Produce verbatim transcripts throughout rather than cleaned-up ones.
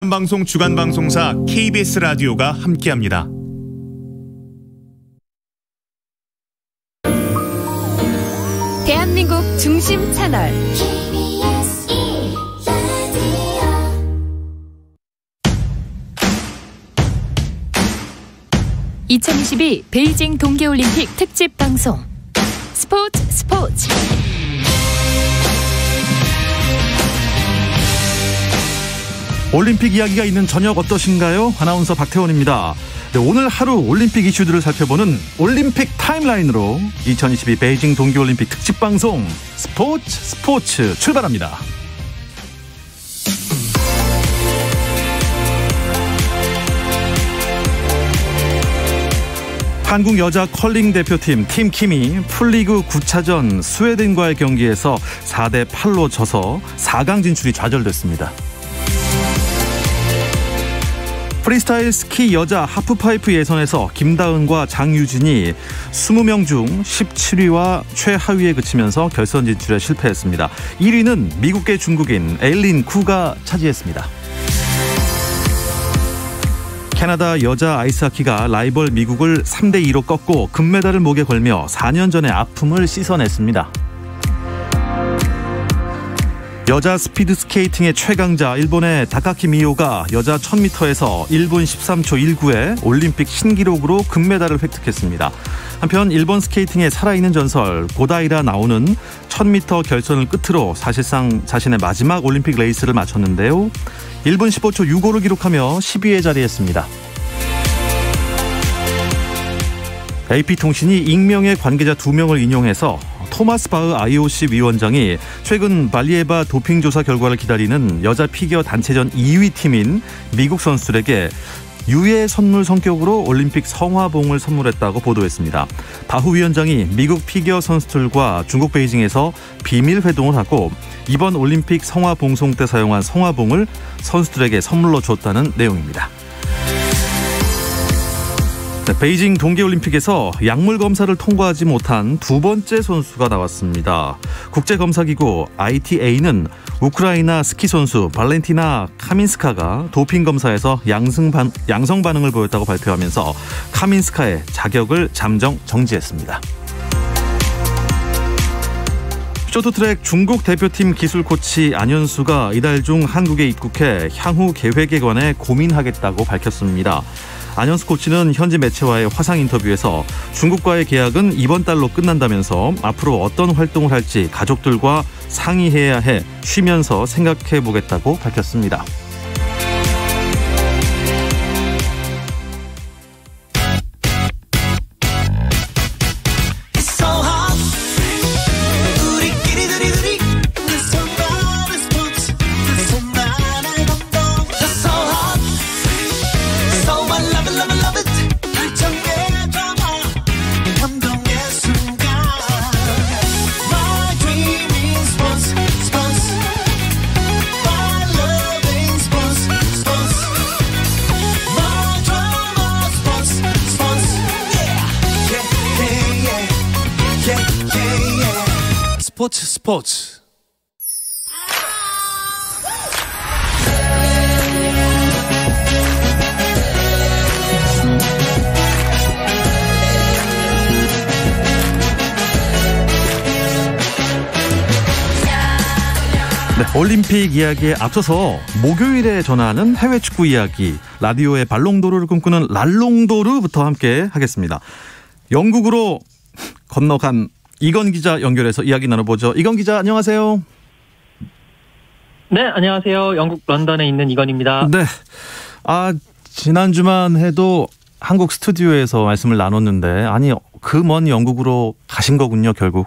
공영방송 주간방송사 케이비에스 라디오가 함께합니다. 대한민국 중심 채널 이천이십이 베이징 동계올림픽 특집 방송 스포츠 스포츠 올림픽 이야기가 있는 저녁 어떠신가요? 아나운서 박태원입니다. 네, 오늘 하루 올림픽 이슈들을 살펴보는 올림픽 타임라인으로 이천이십이 베이징 동계올림픽 특집 방송 스포츠 스포츠 출발합니다. 한국 여자 컬링 대표팀 팀킴이 풀리그 구 차전 스웨덴과의 경기에서 사 대 팔로 져서 사 강 진출이 좌절됐습니다. 프리스타일 스키 여자 하프파이프 예선에서 김다은과 장유진이 이십 명 중 십칠 위와 최하위에 그치면서 결선 진출에 실패했습니다. 일 위는 미국계 중국인 에일린 쿠가 차지했습니다. 캐나다 여자 아이스하키가 라이벌 미국을 삼 대 이로 꺾고 금메달을 목에 걸며 사 년 전의 아픔을 씻어냈습니다. 여자 스피드 스케이팅의 최강자 일본의 다카키 미오가 여자 천 미터에서 일 분 십삼 초 일구에 올림픽 신기록으로 금메달을 획득했습니다. 한편 일본 스케이팅의 살아있는 전설 고다이라 나오는 천 미터 결선을 끝으로 사실상 자신의 마지막 올림픽 레이스를 마쳤는데요. 일 분 십오 초 육오를 기록하며 십 위에 자리했습니다. 에이피통신이 익명의 관계자 두 명을 인용해서 토마스 바흐 아이오씨 위원장이 최근 발리에바 도핑 조사 결과를 기다리는 여자 피겨 단체전 이 위 팀인 미국 선수들에게 유해 선물 성격으로 올림픽 성화봉을 선물했다고 보도했습니다. 바흐 위원장이 미국 피겨 선수들과 중국 베이징에서 비밀 회동을 하고 이번 올림픽 성화봉송 때 사용한 성화봉을 선수들에게 선물로 줬다는 내용입니다. 베이징 동계올림픽에서 약물 검사를 통과하지 못한 두 번째 선수가 나왔습니다. 국제검사기구 아이티에이는 우크라이나 스키 선수 발렌티나 카민스카가 도핑 검사에서 양성, 반, 양성 반응을 보였다고 발표하면서 카민스카의 자격을 잠정 정지했습니다. 쇼트트랙 중국 대표팀 기술 코치 안현수가 이달 중 한국에 입국해 향후 계획에 관해 고민하겠다고 밝혔습니다. 안현수 코치는 현지 매체와의 화상 인터뷰에서 중국과의 계약은 이번 달로 끝난다면서 앞으로 어떤 활동을 할지 가족들과 상의해야 해 쉬면서 생각해보겠다고 밝혔습니다. 스포츠 스포츠 네, 올림픽 이야기에 앞서서 목요일에 전하는 해외 축구 이야기 라디오의 발롱도르를 꿈꾸는 랄롱도르부터 함께 하겠습니다. 영국으로 건너간 이건 기자 연결해서 이야기 나눠보죠. 이건 기자 안녕하세요. 네, 안녕하세요. 영국 런던에 있는 이건입니다. 네, 아 지난주만 해도 한국 스튜디오에서 말씀을 나눴는데 아니 그 먼 영국으로 가신 거군요 결국.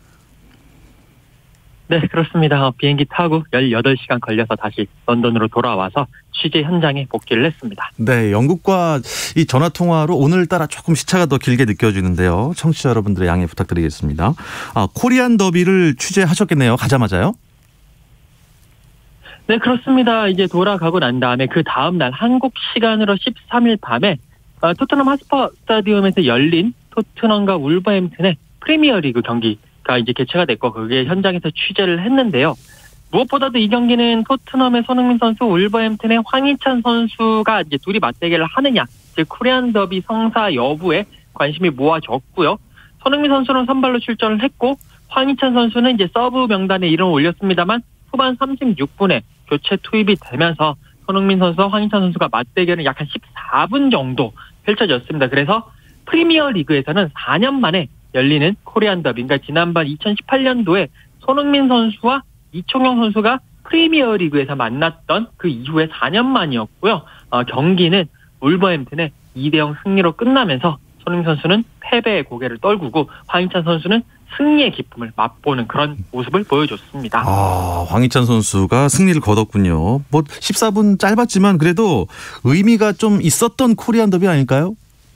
네, 그렇습니다. 비행기 타고 열여덟 시간 걸려서 다시 런던으로 돌아와서 취재 현장에 복귀를 했습니다. 네, 영국과 이 전화통화로 오늘따라 조금 시차가 더 길게 느껴지는데요. 청취자 여러분들의 양해 부탁드리겠습니다. 아, 코리안 더비를 취재하셨겠네요. 가자마자요? 네, 그렇습니다. 이제 돌아가고 난 다음에 그 다음 날 한국 시간으로 십삼 일 밤에 어, 토트넘 하스퍼 스타디움에서 열린 토트넘과 울버햄튼의 프리미어리그 경기가 이제 개최가 됐고 그게 현장에서 취재를 했는데요. 무엇보다도 이 경기는 토트넘의 손흥민 선수, 울버햄튼의 황희찬 선수가 이제 둘이 맞대결을 하느냐, 즉 코리안 더비 성사 여부에 관심이 모아졌고요. 손흥민 선수는 선발로 출전을 했고 황희찬 선수는 이제 서브 명단에 이름을 올렸습니다만 후반 삼십육 분에 교체 투입이 되면서 손흥민 선수와 황희찬 선수가 맞대결은 약 한 십사 분 정도 펼쳐졌습니다. 그래서 프리미어 리그에서는 사 년 만에 열리는 코리안 더비, 그러니까 지난번 이천십팔 년도에 손흥민 선수와 이청용 선수가 프리미어 리그에서 만났던 그 이후에 사 년 만이었고요. 어, 경기는 울버햄튼의 이 대 영 승리로 끝나면서 손흥민 선수는 패배의 고개를 떨구고 황희찬 선수는 승리의 기쁨을 맛보는 그런 모습을 보여줬습니다. 아, 황희찬 선수가 승리를 거뒀군요. 뭐 십사 분 짧았지만 그래도 의미가 좀 있었던 코리안 더비 아닐까요?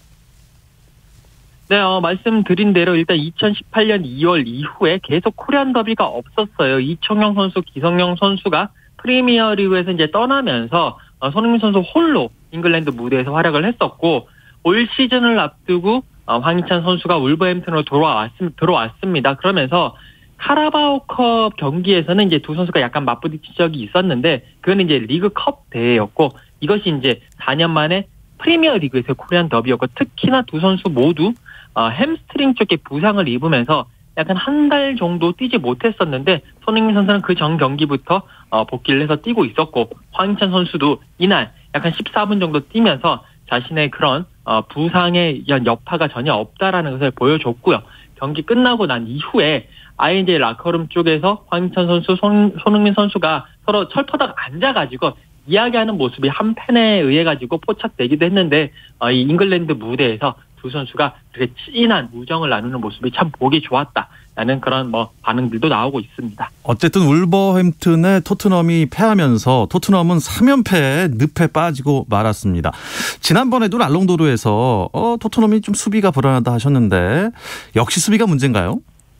네, 어, 말씀드린 대로 일단 이천십팔 년 이월 이후에 계속 코리안 더비가 없었어요. 이청용 선수, 기성용 선수가 프리미어 리그에서 이제 떠나면서 어, 손흥민 선수 홀로 잉글랜드 무대에서 활약을 했었고 올 시즌을 앞두고 어, 황희찬 선수가 울버햄튼으로 돌아왔, 들어왔습니다. 그러면서 카라바오컵 경기에서는 이제 두 선수가 약간 맞부딪힌 적이 있었는데 그거는 이제 리그컵 대회였고 이것이 이제 사 년 만에 프리미어 리그에서 코리안 더비였고 특히나 두 선수 모두 어, 햄스트링 쪽에 부상을 입으면서 약간 한 달 정도 뛰지 못했었는데 손흥민 선수는 그 전 경기부터 어, 복귀를 해서 뛰고 있었고 황희찬 선수도 이날 약간 십사 분 정도 뛰면서 자신의 그런 어, 부상의 여파가 전혀 없다라는 것을 보여줬고요. 경기 끝나고 난 이후에 아예 이제 라커룸 쪽에서 황희찬 선수, 손, 손흥민 선수가 서로 철퍼덕 앉아가지고 이야기하는 모습이 한 팬에 의해 가지고 포착되기도 했는데 어, 이 잉글랜드 무대에서 두 선수가 그렇게 진한 우정을 나누는 모습이 참 보기 좋았다라는 그런 뭐 반응들도 나오고 있습니다. 어쨌든 울버햄튼에 토트넘이 패하면서 토트넘은 삼 연패에 늪에 빠지고 말았습니다. 지난번에도 랄롱도르에서 어, 토트넘이 좀 수비가 불안하다 하셨는데 역시 수비가 문제인가요?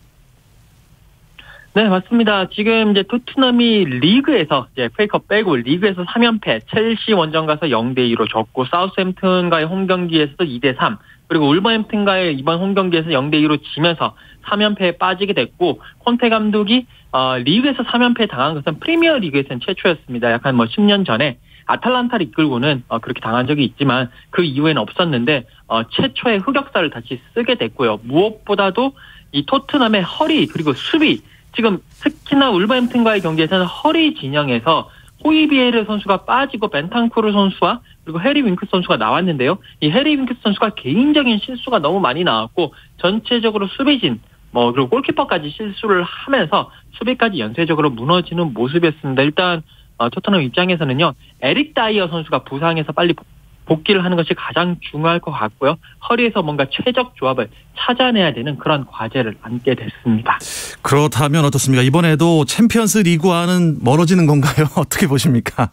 네, 맞습니다. 지금 이제 토트넘이 리그에서 이제 에프에이컵 빼고 리그에서 삼 연패, 첼시 원정 가서 영 대 이로 졌고 사우스햄튼과의 홈 경기에서도 이 대 삼, 그리고 울버햄튼과의 이번 홈 경기에서 영 대 이로 지면서 삼 연패에 빠지게 됐고 콘테 감독이 어, 리그에서 삼 연패에 당한 것은 프리미어 리그에서는 최초였습니다. 약간 뭐 십 년 전에 아탈란타를 이끌고는 어, 그렇게 당한 적이 있지만 그 이후에는 없었는데 어, 최초의 흑역사를 다시 쓰게 됐고요. 무엇보다도 이 토트넘의 허리 그리고 수비, 지금 특히나 울버햄튼과의 경기에서는 허리 진영에서 호이비에르 선수가 빠지고 벤탄쿠르 선수와 그리고 해리 윙크스 선수가 나왔는데요. 이 해리 윙크스 선수가 개인적인 실수가 너무 많이 나왔고 전체적으로 수비진 뭐 그리고 골키퍼까지 실수를 하면서 수비까지 연쇄적으로 무너지는 모습이었습니다. 일단 어, 토트넘 입장에서는요. 에릭 다이어 선수가 부상해서 빨리 복귀를 하는 것이 가장 중요할 것 같고요. 허리에서 뭔가 최적 조합을 찾아내야 되는 그런 과제를 안게 됐습니다. 그렇다면 어떻습니까? 이번에도 챔피언스 리그와는 멀어지는 건가요? 어떻게 보십니까?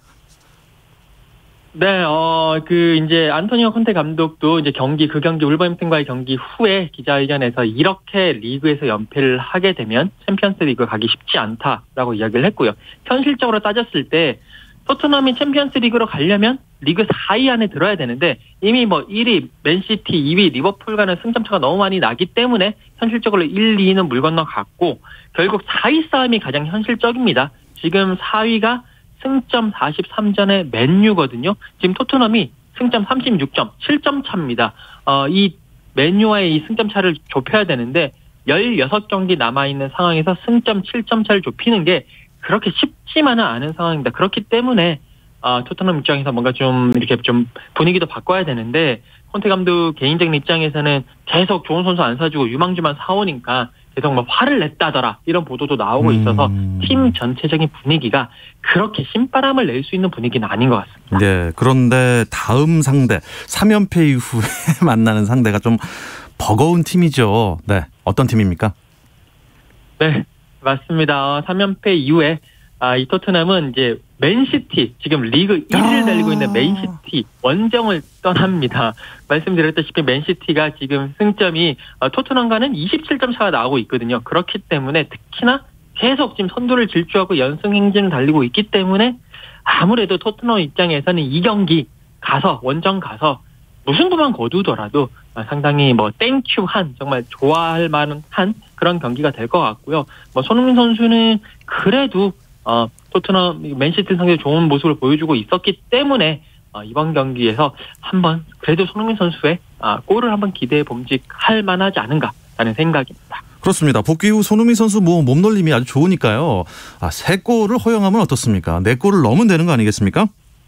네, 어, 그, 이제, 안토니오 콘테 감독도 이제 경기, 그 경기, 울버햄튼과의 경기 후에 기자회견에서 이렇게 리그에서 연패를 하게 되면 챔피언스 리그 가기 쉽지 않다라고 이야기를 했고요. 현실적으로 따졌을 때 토트넘이 챔피언스 리그로 가려면 리그 사 위 안에 들어야 되는데 이미 뭐 일 위 맨시티, 이 위 리버풀과는 승점차가 너무 많이 나기 때문에 현실적으로 일, 이 위는 물 건너갔고 결국 사 위 싸움이 가장 현실적입니다. 지금 사 위가 승점 사십삼 전의 맨유거든요. 지금 토트넘이 승점 삼십육 점, 칠 점 차입니다. 어, 이 맨유와의 이 승점 차를 좁혀야 되는데 십육 경기 남아있는 상황에서 승점 칠 점 차를 좁히는 게 그렇게 쉽지만은 않은 상황입니다. 그렇기 때문에 어, 토트넘 입장에서 뭔가 좀 이렇게 좀 분위기도 바꿔야 되는데 콘테 감독 개인적인 입장에서는 계속 좋은 선수 안 사주고 유망주만 사오니까 계속 뭐 화를 냈다더라 이런 보도도 나오고 있어서 음. 팀 전체적인 분위기가 그렇게 신바람을 낼 수 있는 분위기는 아닌 것 같습니다. 네, 그런데 다음 상대 삼 연패 이후에 만나는 상대가 좀 버거운 팀이죠. 네, 어떤 팀입니까? 네, 맞습니다. 삼 연패 이후에 아, 이 토트넘은 이제 맨시티, 지금 리그 일 위를 달리고 있는 맨시티 원정을 떠납니다. 말씀드렸다시피 맨시티가 지금 승점이 토트넘과는 이십칠 점 차가 나오고 있거든요. 그렇기 때문에 특히나 계속 지금 선두를 질주하고 연승 행진을 달리고 있기 때문에 아무래도 토트넘 입장에서는 이 경기 가서 원정 가서 무승부만 거두더라도 상당히 뭐 땡큐한 정말 좋아할 만한 그런 경기가 될 것 같고요. 뭐 손흥민 선수는 그래도 어, 토트넘 맨시티 상대로 좋은 모습을 보여주고 있었기 때문에 어, 이번 경기에서 한번 그래도 손흥민 선수의 아, 골을 한번 기대해 봄직할 만하지 않은가라는 생각입니다. 그렇습니다. 복귀 후 손흥민 선수 뭐 몸놀림이 아주 좋으니까요. 아, 세 골을 허용하면 어떻습니까? 네 골을 넣으면 되는 거 아니겠습니까?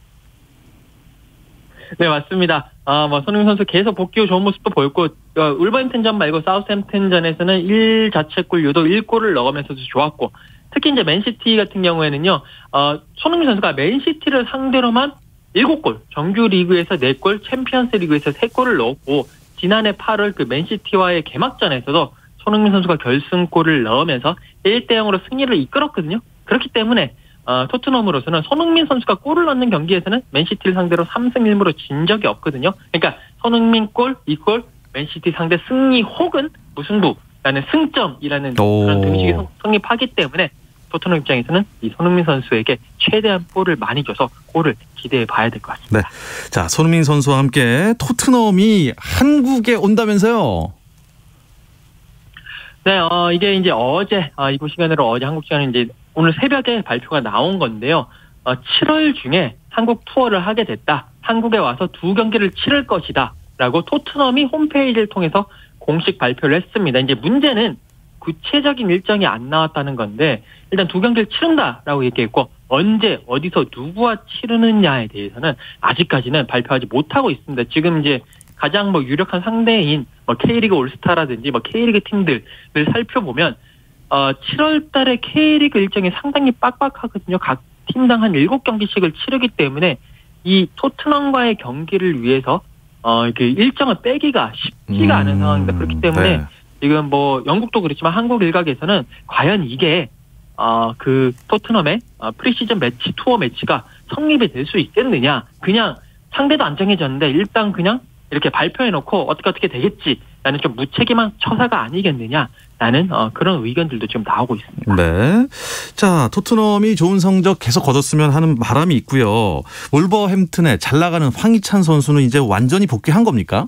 네, 맞습니다. 아, 뭐 손흥민 선수 계속 복귀 후 좋은 모습도 보였고 어, 울버햄튼전 말고 사우스햄튼전에서는 일 자책골 유도 일 골을 넣으면서도 좋았고 특히 이제 맨시티 같은 경우에는요. 어, 손흥민 선수가 맨시티를 상대로만 일곱 골, 정규 리그에서 네 골, 챔피언스 리그에서 세 골을 넣었고 지난해 팔월 그 맨시티와의 개막전에서도 손흥민 선수가 결승골을 넣으면서 일 대 영으로 승리를 이끌었거든요. 그렇기 때문에 어, 토트넘으로서는 손흥민 선수가 골을 넣는 경기에서는 맨시티를 상대로 삼 승 일 무로 진 적이 없거든요. 그러니까 손흥민 골, 이 골, 맨시티 상대 승리 혹은 무승부라는 승점이라는 오. 그런 등식이 성립하기 때문에 토트넘 입장에서는 이 손흥민 선수에게 최대한 골을 많이 줘서 골을 기대해 봐야 될 것 같습니다. 네, 자 손흥민 선수와 함께 토트넘이 한국에 온다면서요? 네, 어, 이게 이제 어제 어, 이곳 시간으로 어제 한국 시간에 이제 오늘 새벽에 발표가 나온 건데요. 어, 칠월 중에 한국 투어를 하게 됐다. 한국에 와서 두 경기를 치를 것이다라고 토트넘이 홈페이지를 통해서 공식 발표를 했습니다. 이제 문제는 구체적인 일정이 안 나왔다는 건데 일단 두 경기를 치른다라고 얘기했고 언제 어디서 누구와 치르느냐에 대해서는 아직까지는 발표하지 못하고 있습니다. 지금 이제 가장 뭐 유력한 상대인 뭐 K리그 올스타라든지 뭐 K리그 팀들을 살펴보면 어 칠월 달에 K리그 일정이 상당히 빡빡하거든요. 각 팀당 한 일곱 경기씩을 치르기 때문에 이 토트넘과의 경기를 위해서 어 이렇게 일정을 빼기가 쉽지가 않은 음, 상황입니다. 그렇기 때문에 네. 지금 뭐 영국도 그렇지만 한국 일각에서는 과연 이게 어 그 토트넘의 어 프리시즌 매치 투어 매치가 성립이 될 수 있겠느냐. 그냥 상대도 안 정해졌는데 일단 그냥 이렇게 발표해놓고 어떻게 어떻게 되겠지라는 좀 무책임한 처사가 아니겠느냐라는 어 그런 의견들도 지금 나오고 있습니다. 네. 자, 토트넘이 좋은 성적 계속 거뒀으면 하는 바람이 있고요. wolverhampton에 잘 나가는 황희찬 선수는 이제 완전히 복귀한 겁니까?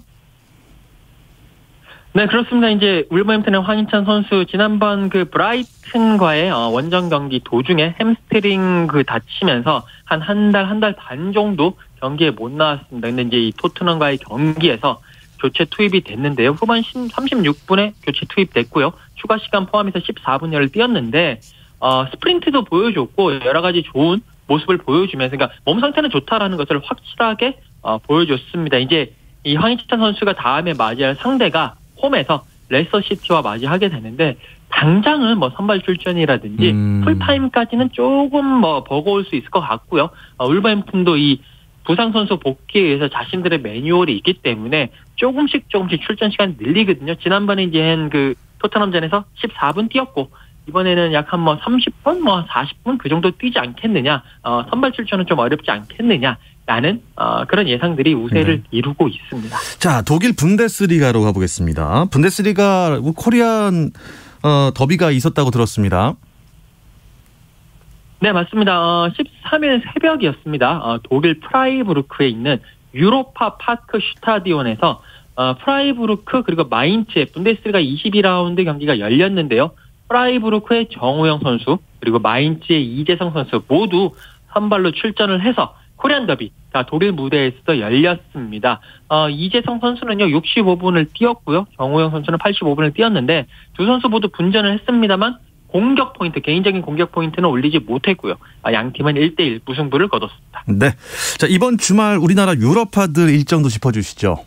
네, 그렇습니다. 이제 울버햄튼의 황희찬 선수 지난번 그 브라이튼과의 원정 경기 도중에 햄스트링 그 다치면서 한 한 달 한 달 반 정도 경기에 못 나왔습니다. 근데 이제 이 토트넘과의 경기에서 교체 투입이 됐는데요. 후반 삼십육 분에 교체 투입됐고요. 추가 시간 포함해서 십사 분여를 뛰었는데 어, 스프린트도 보여줬고 여러 가지 좋은 모습을 보여주면서 그러니까 몸 상태는 좋다라는 것을 확실하게 어, 보여줬습니다. 이제 이 황희찬 선수가 다음에 맞이할 상대가 홈에서 레스터시티와 맞이하게 되는데 당장은 뭐 선발 출전이라든지 음. 풀타임까지는 조금 뭐 버거울 수 있을 것 같고요. 어, 울버햄튼도 이 부상 선수 복귀에 의해서 자신들의 매뉴얼이 있기 때문에 조금씩 조금씩 출전 시간 늘리거든요. 지난번에 이제 그 토트넘전에서 십사 분 뛰었고 이번에는 약 한 뭐 삼십 분, 뭐 사십 분 그 정도 뛰지 않겠느냐. 어, 선발 출전은 좀 어렵지 않겠느냐. 라는 어, 그런 예상들이 우세를 네. 이루고 있습니다. 자, 독일 분데스리가로 가보겠습니다. 분데스리가 코리안 어, 더비가 있었다고 들었습니다. 네, 맞습니다. 어, 십삼 일 새벽이었습니다. 어, 독일 프라이부르크에 있는 유로파 파크 슈타디온에서 어, 프라이부르크 그리고 마인츠의 분데스리가 이십이 라운드 경기가 열렸는데요. 프라이부르크의 정우영 선수 그리고 마인츠의 이재성 선수 모두 선발로 출전을 해서 코리안 더비, 자, 독일 무대에서도 열렸습니다. 어, 이재성 선수는요, 육십오 분을 뛰었고요. 정우영 선수는 팔십오 분을 뛰었는데, 두 선수 모두 분전을 했습니다만, 공격 포인트, 개인적인 공격 포인트는 올리지 못했고요. 아, 양 팀은 일 대 일 무승부를 거뒀습니다. 네. 자, 이번 주말 우리나라 유럽파들 일정도 짚어주시죠.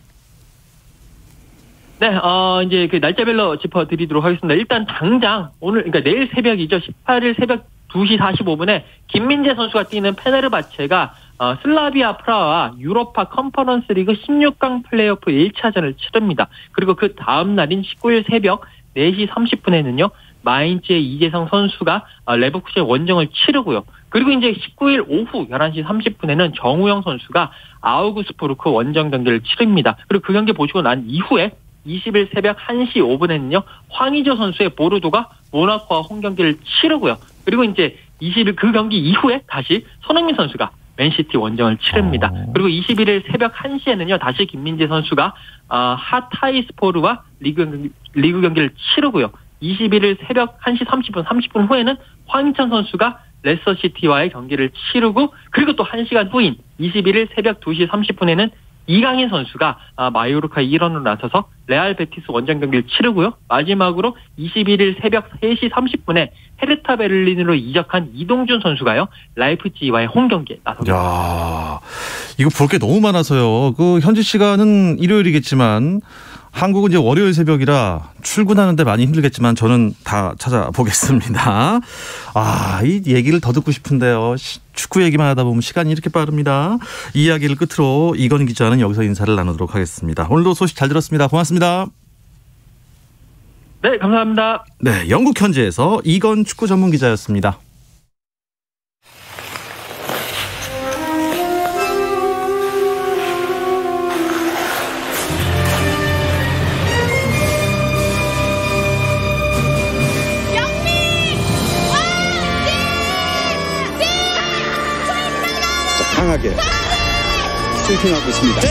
네, 어, 이제 그 날짜별로 짚어드리도록 하겠습니다. 일단 당장, 오늘, 그러니까 내일 새벽이죠. 십팔 일 새벽 두 시 사십오 분에 김민재 선수가 뛰는 페네르바체가 어, 슬라비아 프라하와 유로파 컨퍼런스 리그 십육 강 플레이오프 일 차전을 치릅니다. 그리고 그 다음 날인 십구 일 새벽 네 시 삼십 분에는요. 마인츠의 이재성 선수가 어, 레버쿠젠 원정을 치르고요. 그리고 이제 십구 일 오후 열한 시 삼십 분에는 정우영 선수가 아우구스부르크 원정 경기를 치릅니다. 그리고 그 경기 보시고 난 이후에 이십 일 새벽 한 시 오 분에는요. 황의조 선수의 보르도가 모나코와 홈 경기를 치르고요. 그리고 이제 이십 일 그 경기 이후에 다시 손흥민 선수가 맨시티 원정을 치릅니다. 오. 그리고 이십일 일 새벽 한 시에는요. 다시 김민재 선수가 어, 하타이스포르와 리그, 리그 경기를 치르고요. 이십일 일 새벽 한 시 삼십 분, 삼십 분 후에는 황희찬 선수가 레스터시티와의 경기를 치르고 그리고 또 한 시간 후인 이십일 일 새벽 두 시 삼십 분에는 이강인 선수가 마요르카 일원으로 나서서 레알 베티스 원정 경기를 치르고요. 마지막으로 이십일 일 새벽 세 시 삼십 분에 헤르타 베를린으로 이적한 이동준 선수가요. 라이프치히와의 홈 경기에 나섭니다. 야, 이거 볼 게 너무 많아서요. 그 현지 시간은 일요일이겠지만 한국은 이제 월요일 새벽이라 출근하는데 많이 힘들겠지만 저는 다 찾아보겠습니다. 아, 이 얘기를 더 듣고 싶은데요. 축구 얘기만 하다 보면 시간이 이렇게 빠릅니다. 이 이야기를 끝으로 이건 기자는 여기서 인사를 나누도록 하겠습니다. 오늘도 소식 잘 들었습니다. 고맙습니다. 네, 감사합니다. 네, 영국 현지에서 이건 축구 전문 기자였습니다. 강하게 스윙하고 있습니다.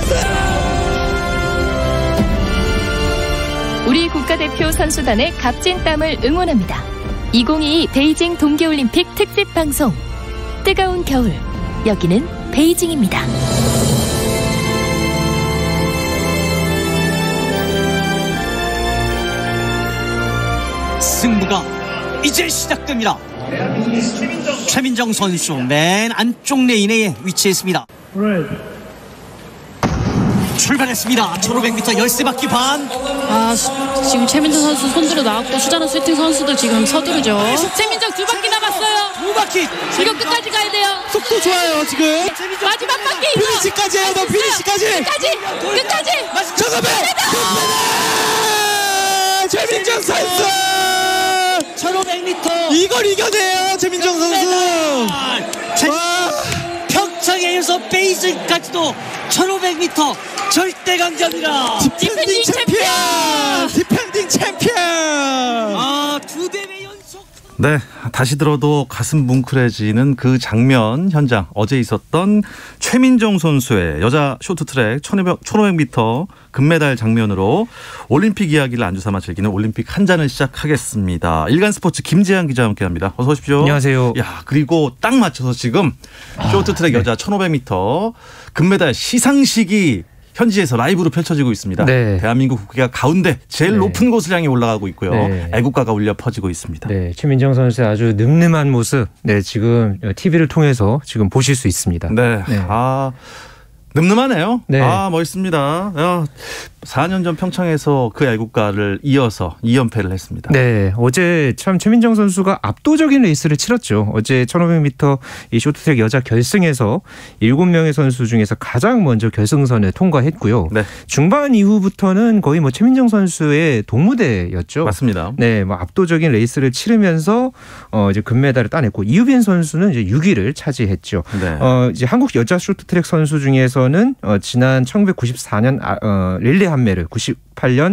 우리 국가대표 선수단의 값진 땀을 응원합니다. 이천이십이 베이징 동계올림픽 특집 방송. 뜨거운 겨울, 여기는 베이징입니다. 승부가 이제 시작됩니다. 최민정 선수 맨 안쪽 레인에 위치했습니다. 출발했습니다. 천오백 미터 열세 바퀴 반. 아, 지금 최민정 선수 손들어 나왔고 수자나 스위팅 선수도 지금 서두르죠. 최민정 두 바퀴 남았어요. 두 바퀴. 이거 끝까지 가야 돼요. 속도 좋아요 지금. 마지막 바퀴. 피니시까지 해요. 너 피니시까지. 끝까지. 끝까지. 정답해. 최민정 선수. 천오백 미터. 이걸 이겨내요 최민정 선수. 와. 평창에서 베이징까지도 천오백 미터 절대 강자입니다. 디펜딩 챔피언. 디펜딩 챔피언. 아, 두 대회 연속. 네, 다시 들어도 가슴 뭉클해지는 그 장면 현장. 어제 있었던 최민정 선수의 여자 쇼트트랙 천오백 미터 금메달 장면으로 올림픽 이야기를 안주 삼아 즐기는 올림픽 한 잔을 시작하겠습니다. 일간스포츠 김재한 기자와 함께합니다. 어서 오십시오. 안녕하세요. 야, 그리고 딱 맞춰서 지금 쇼트트랙 아, 네. 여자 천오백 미터 금메달 시상식이 현지에서 라이브로 펼쳐지고 있습니다. 네. 대한민국 국기가 가운데 제일 네. 높은 곳을 향해 올라가고 있고요. 네. 애국가가 울려 퍼지고 있습니다. 네, 최민정 선수의 아주 늠름한 모습, 네 지금 티비를 통해서 지금 보실 수 있습니다. 네, 네. 아. 늠름하네요. 네. 아, 멋있습니다. 야, 사 년 전 평창에서 그 애국가를 이어서 이 연패를 했습니다. 네, 어제 참 최민정 선수가 압도적인 레이스를 치렀죠. 어제 천오백 미터 이 쇼트트랙 여자 결승에서 일곱 명의 선수 중에서 가장 먼저 결승선에 통과했고요. 네. 중반 이후부터는 거의 뭐 최민정 선수의 동무대였죠. 맞습니다. 네, 뭐 압도적인 레이스를 치르면서 어 이제 금메달을 따냈고 이유빈 선수는 이제 육 위를 차지했죠. 네. 어 이제 한국 여자 쇼트트랙 선수 중에서 는 어, 지난 천구백구십사 년 아, 어, 릴레 한메르, 구십팔 년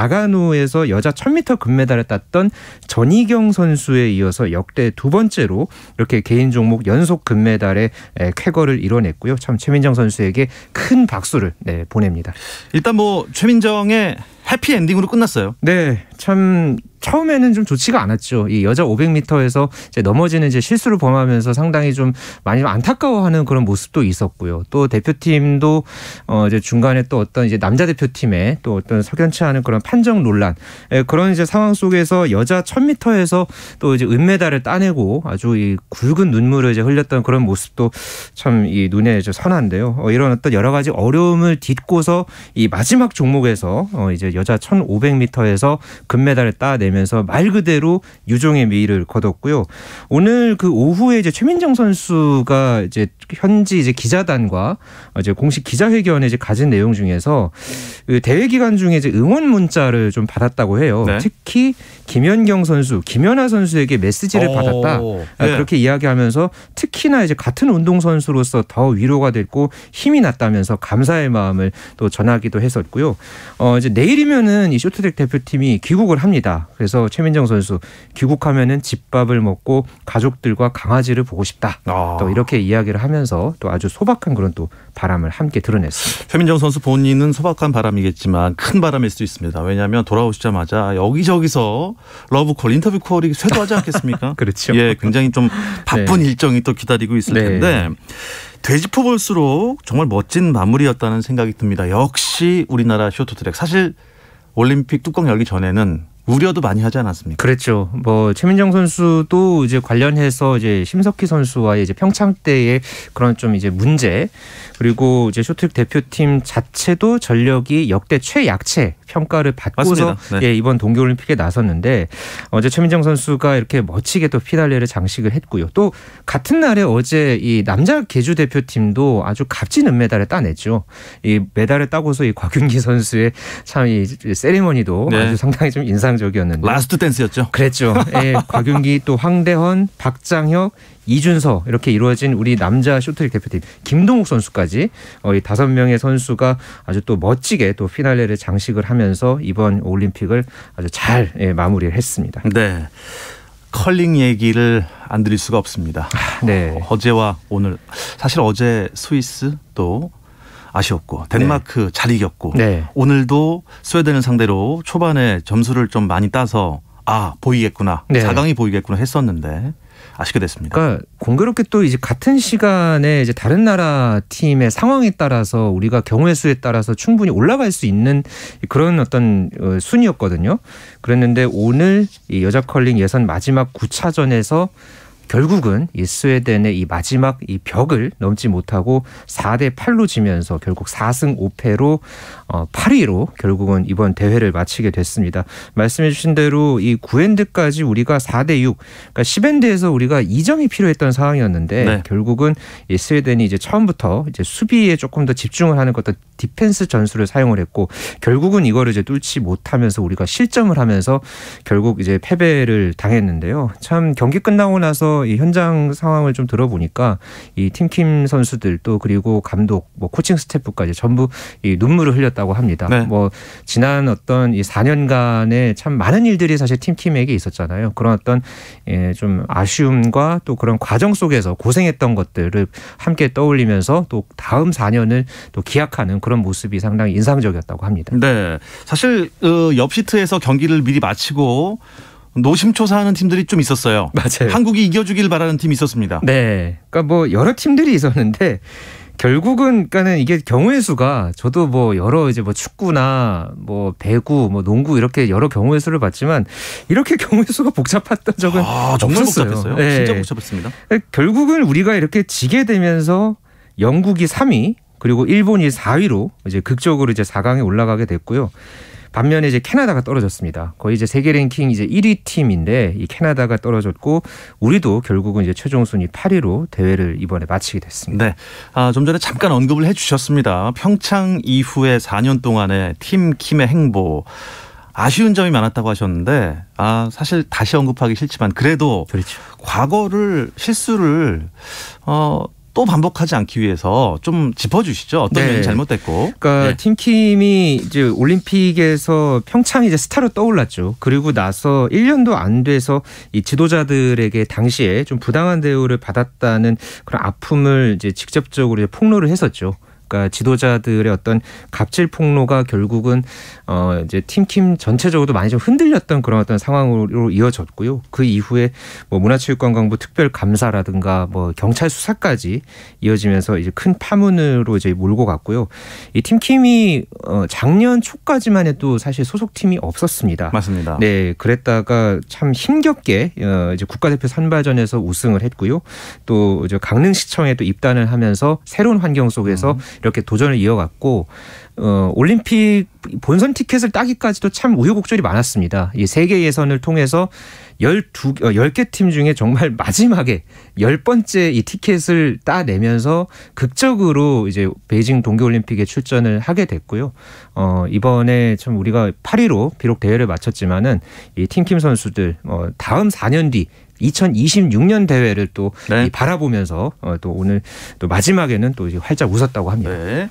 나가노에서 여자 천 미터 금메달을 땄던 전희경 선수에 이어서 역대 두 번째로 이렇게 개인 종목 연속 금메달의 에, 쾌거를 이뤄냈고요. 참 최민정 선수에게 큰 박수를 네, 보냅니다. 일단 뭐 최민정의 해피엔딩으로 끝났어요. 네, 참 처음에는 좀 좋지가 않았죠. 이 여자 오백 미터에서 이제 넘어지는 이제 실수를 범하면서 상당히 좀 많이 좀 안타까워하는 그런 모습도 있었고요. 또 대표팀도 어 이제 중간에 또 어떤 이제 남자 대표팀의 또 어떤 석연치 않은 그런 판정 논란, 예, 그런 이제 상황 속에서 여자 천 미터에서 또 이제 은메달을 따내고 아주 이 굵은 눈물을 이제 흘렸던 그런 모습도 참 이 눈에 이제 선한데요. 어 이런 어떤 여러 가지 어려움을 딛고서 이 마지막 종목에서 어 이제 여자 천오백 미터에서 금메달을 따내면서 말 그대로 유종의 미를 거뒀고요. 오늘 그 오후에 이제 최민정 선수가 이제 현지 이제 기자단과 이제 공식 기자회견에 이제 가진 내용 중에서 그 대회 기간 중에 이제 응원 문자를 좀 받았다고 해요. 네. 특히 김연경 선수, 김연아 선수에게 메시지를 오, 받았다. 네. 그렇게 이야기하면서 특히나 이제 같은 운동 선수로서 더 위로가 됐고 힘이 났다면서 감사의 마음을 또 전하기도 했었고요. 어 이제 내일이면은 이 쇼트트랙 대표팀이 귀국을 합니다. 그래서 최민정 선수 귀국하면은 집밥을 먹고 가족들과 강아지를 보고 싶다. 아. 또 이렇게 이야기를 하면서 또 아주 소박한 그런 또 바람을 함께 드러냈습니다. 최민정 선수 본인은 소박한 바람이겠지만 큰 바람일 수도 있습니다. 왜냐하면 돌아오시자마자 여기저기서 러브콜, 인터뷰 콜이 쇄도하지 않겠습니까? 그렇죠. 예, 굉장히 좀 바쁜 네. 일정이 또 기다리고 있을 네. 텐데 되짚어 볼수록 정말 멋진 마무리였다는 생각이 듭니다. 역시 우리나라 쇼트트랙. 사실 올림픽 뚜껑 열기 전에는 우려도 많이 하지 않았습니까? 그랬죠. 뭐 최민정 선수도 이제 관련해서 이제 심석희 선수와의 이제 평창 때의 그런 좀 이제 문제, 그리고 이제 쇼트트랙 대표팀 자체도 전력이 역대 최약체 평가를 받고서 네. 예, 이번 동계올림픽에 나섰는데 어제 최민정 선수가 이렇게 멋지게 또 피날레를 장식을 했고요. 또 같은 날에 어제 이 남자 계주 대표팀도 아주 값진 은메달을 따냈죠. 이 메달을 따고서 이 곽윤기 선수의 참 이 세리머니도 네. 아주 상당히 좀 인상적이었는데. 라스트 댄스였죠. 그랬죠. 예, 곽윤기 또 황대헌, 박장혁, 이준서 이렇게 이루어진 우리 남자 쇼트트랙 대표팀 김동욱 선수까지 이 다섯 명의 선수가 아주 또 멋지게 또 피날레를 장식을 하면서 이번 올림픽을 아주 잘 예, 마무리를 했습니다. 네, 컬링 얘기를 안 드릴 수가 없습니다. 네. 어제와 오늘 사실 어제 스위스 또 아쉬웠고 덴마크 네. 잘 이겼고 네. 오늘도 스웨덴을 상대로 초반에 점수를 좀 많이 따서 아 보이겠구나 네. 사 강이 보이겠구나 했었는데 아쉽게 됐습니다. 그러니까 공교롭게 또 이제 같은 시간에 이제 다른 나라 팀의 상황에 따라서 우리가 경우의 수에 따라서 충분히 올라갈 수 있는 그런 어떤 순위였거든요. 그랬는데 오늘 이 여자 컬링 예선 마지막 구 차전에서 결국은 이 스웨덴의 이 마지막 이 벽을 넘지 못하고 사 대 팔로 지면서 결국 사 승 오 패로 어 팔 위로 결국은 이번 대회를 마치게 됐습니다. 말씀해 주신 대로 이 구 엔드까지 우리가 사 대 육, 그러니까 십 엔드에서 우리가 이 점이 필요했던 상황이었는데 네. 결국은 이 스웨덴이 이제 처음부터 이제 수비에 조금 더 집중을 하는 것도 디펜스 전술을 사용을 했고 결국은 이거를 이제 뚫지 못하면서 우리가 실점을 하면서 결국 이제 패배를 당했는데요. 참 경기 끝나고 나서 이 현장 상황을 좀 들어보니까 이 팀킴 선수들도 그리고 감독, 뭐 코칭 스태프까지 전부 이 눈물을 흘렸다고 합니다. 네. 뭐 지난 어떤 이 사 년간의 참 많은 일들이 사실 팀킴에게 있었잖아요. 그런 어떤 예, 좀 아쉬움과 또 그런 과정 속에서 고생했던 것들을 함께 떠올리면서 또 다음 사 년을 또 기약하는 그런 모습이 상당히 인상적이었다고 합니다. 네, 사실 어, 옆 시트에서 경기를 미리 마치고 노심초사하는 팀들이 좀 있었어요. 맞아요. 한국이 이겨주길 바라는 팀이 있었습니다. 네, 그러니까 뭐 여러 팀들이 있었는데 결국은 그러니까는 이게 경우의 수가 저도 뭐 여러 이제 뭐 축구나 뭐 배구, 뭐 농구 이렇게 여러 경우의 수를 봤지만 이렇게 경우의 수가 복잡했던 적은 아, 정말 없었어요. 복잡했어요. 네. 진짜 복잡했습니다. 결국은 우리가 이렇게 지게 되면서 영국이 삼 위 그리고 일본이 사 위로 이제 극적으로 이제 사 강에 올라가게 됐고요. 반면에 이제 캐나다가 떨어졌습니다. 거의 이제 세계 랭킹 이제 일 위 팀인데 이 캐나다가 떨어졌고 우리도 결국은 이제 최종 순위 팔 위로 대회를 이번에 마치게 됐습니다. 네, 아, 좀 전에 잠깐 언급을 해주셨습니다. 평창 이후에 사 년 동안의 팀 킴의 행보. 아쉬운 점이 많았다고 하셨는데 아 사실 다시 언급하기 싫지만 그래도 그렇죠. 과거를 실수를 어. 또 반복하지 않기 위해서 좀 짚어주시죠. 어떤 네. 면이 잘못됐고. 그러니까 네. 팀킴이 이제 올림픽에서 평창 이제 스타로 떠올랐죠. 그리고 나서 일 년도 안 돼서 이 지도자들에게 당시에 좀 부당한 대우를 받았다는 그런 아픔을 이제 직접적으로 이제 폭로를 했었죠. 그러니까 지도자들의 어떤 갑질 폭로가 결국은 어 이제 팀킴 전체적으로도 많이 좀 흔들렸던 그런 어떤 상황으로 이어졌고요. 그 이후에 뭐 문화체육관광부 특별감사라든가 뭐 경찰 수사까지 이어지면서 이제 큰 파문으로 이제 몰고 갔고요. 이 팀킴이 어 작년 초까지만 해도 사실 소속팀이 없었습니다. 맞습니다. 네, 그랬다가 참 힘겹게 어 이제 국가대표 선발전에서 우승을 했고요. 또 이제 강릉시청에 또 입단을 하면서 새로운 환경 속에서 음. 이렇게 도전을 이어갔고 어, 올림픽 본선 티켓을 따기까지도 참 우여곡절이 많았습니다. 이 세계 예선을 통해서 열두, 열 개 팀 중에 정말 마지막에 열 번째 이 티켓을 따내면서 극적으로 이제 베이징 동계올림픽에 출전을 하게 됐고요. 어, 이번에 참 우리가 팔 위로 비록 대회를 마쳤지만은 이 팀킴 선수들 어, 다음 사 년 뒤 이천이십육 년 대회를 또 네. 바라보면서 어, 또 오늘 또 마지막에는 또 이제 활짝 웃었다고 합니다. 네.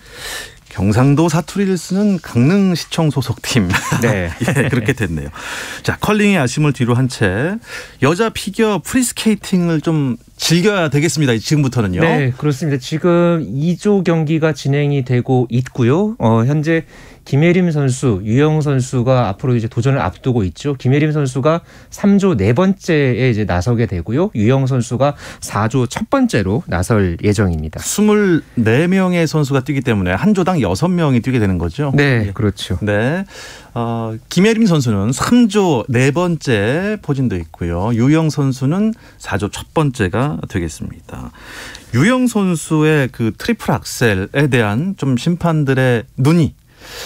경상도 사투리를 쓰는 강릉시청 소속팀. 네. 예, 그렇게 됐네요. 자, 컬링의 아쉬움을 뒤로 한 채 여자 피겨 프리스케이팅을 좀 즐겨야 되겠습니다. 지금부터는요. 네, 그렇습니다. 지금 이 조 경기가 진행이 되고 있고요. 어, 현재 김예림 선수, 유영 선수가 앞으로 이제 도전을 앞두고 있죠. 김예림 선수가 삼 조 네 번째에 이제 나서게 되고요. 유영 선수가 사 조 첫 번째로 나설 예정입니다. 스물네 명의 선수가 뛰기 때문에 한 조당 여섯 명이 뛰게 되는 거죠. 네, 그렇죠. 네. 어, 김예림 선수는 삼 조 네 번째 포진도 있고요. 유영 선수는 사 조 첫 번째가 되겠습니다. 유영 선수의 그 트리플 악셀에 대한 좀 심판들의 눈이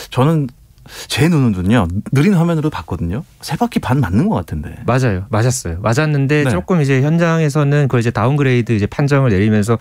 저는 제 눈은요 느린 화면으로 봤거든요. 세 바퀴 반 맞는 것 같은데. 맞아요, 맞았어요. 맞았는데 네. 조금 이제 현장에서는 그 이제 다운그레이드 이제 판정을 내리면서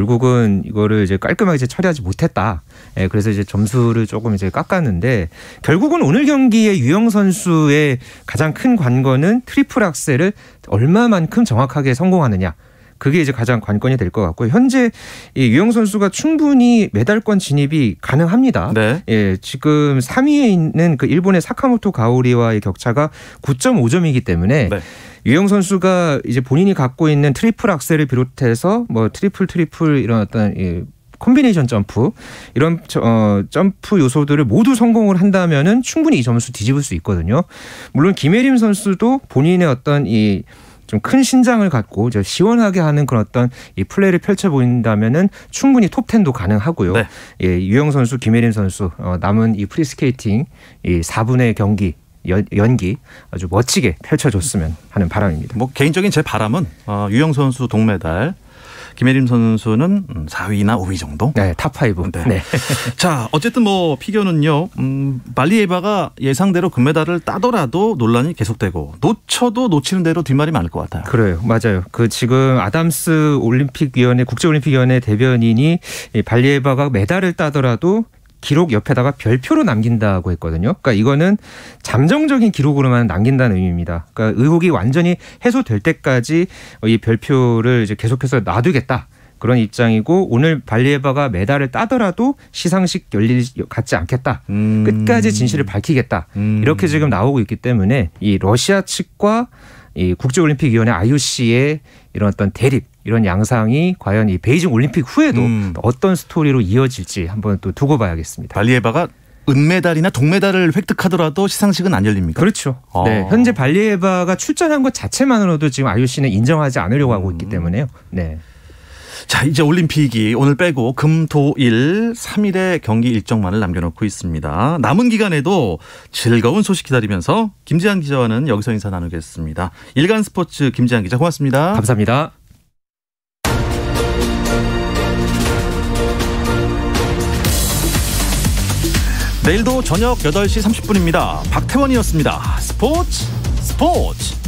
결국은 이거를 이제 깔끔하게 이제 처리하지 못했다. 예, 그래서 이제 점수를 조금 이제 깎았는데 결국은 오늘 경기의 유영 선수의 가장 큰 관건은 트리플 악셀을 얼마만큼 정확하게 성공하느냐. 그게 이제 가장 관건이 될 것 같고요. 현재 이 유영 선수가 충분히 메달권 진입이 가능합니다. 네. 예, 지금 삼 위에 있는 그 일본의 사카모토 가오리와의 격차가 구 점 오 점이기 때문에 네. 유영 선수가 이제 본인이 갖고 있는 트리플 악셀을 비롯해서 뭐 트리플 트리플 이런 어떤 이 콤비네이션 점프 이런 어, 점프 요소들을 모두 성공을 한다면은 충분히 이 점수 뒤집을 수 있거든요. 물론 김예림 선수도 본인의 어떤 이 좀 큰 신장을 갖고 이제 시원하게 하는 그런 어떤 이 플레이를 펼쳐 보인다면은 충분히 톱 텐도 가능하고요. 네. 예, 유영 선수, 김예림 선수 어, 남은 이 프리스케이팅 이 사 분의 경기 연, 연기 아주 멋지게 펼쳐줬으면 하는 바람입니다. 뭐 개인적인 제 바람은 어, 유영 선수 동메달. 김예림 선수는 사 위나 오 위 정도? 네, 탑오브. 네. 네. 자, 어쨌든 뭐 피겨는요. 음, 발리에바가 예상대로 금메달을 따더라도 논란이 계속되고 놓쳐도 놓치는 대로 뒷말이 많을 것 같아요. 그래요. 맞아요. 그 지금 아담스 올림픽위원회 국제올림픽위원회 대변인이 발리에바가 메달을 따더라도 기록 옆에다가 별표로 남긴다고 했거든요. 그러니까 이거는 잠정적인 기록으로만 남긴다는 의미입니다. 그러니까 의혹이 완전히 해소될 때까지 이 별표를 이제 계속해서 놔두겠다. 그런 입장이고 오늘 발리에바가 메달을 따더라도 시상식 열릴 갖지 않겠다. 음. 끝까지 진실을 밝히겠다. 음. 이렇게 지금 나오고 있기 때문에 이 러시아 측과 이 국제올림픽위원회 아이오씨의 이런 어떤 대립 이런 양상이 과연 이 베이징 올림픽 후에도 음. 어떤 스토리로 이어질지 한번 또 두고 봐야겠습니다. 발리에바가 은메달이나 동메달을 획득하더라도 시상식은 안 열립니까? 그렇죠. 어. 네, 현재 발리에바가 출전한 것 자체만으로도 지금 아이오씨는 인정하지 않으려고 하고 있기 때문에요. 네. 자, 이제 올림픽이 오늘 빼고 금, 토, 일 삼 일의 경기 일정만을 남겨놓고 있습니다. 남은 기간에도 즐거운 소식 기다리면서 김지한 기자와는 여기서 인사 나누겠습니다. 일간 스포츠 김지한 기자 고맙습니다. 감사합니다. 내일도 저녁 여덟 시 삼십 분입니다. 박태원이었습니다. 스포츠 스포츠.